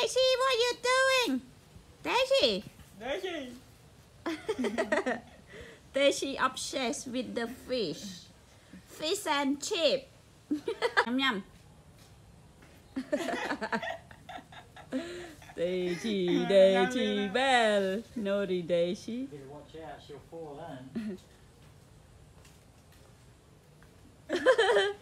Daisy, what are you doing? Daisy? Daisy! Daisy obsessed with the fish. Fish and chip. Yum yum. Daisy, Daisy, Belle. Naughty Daisy. Better watch out, she'll fall in.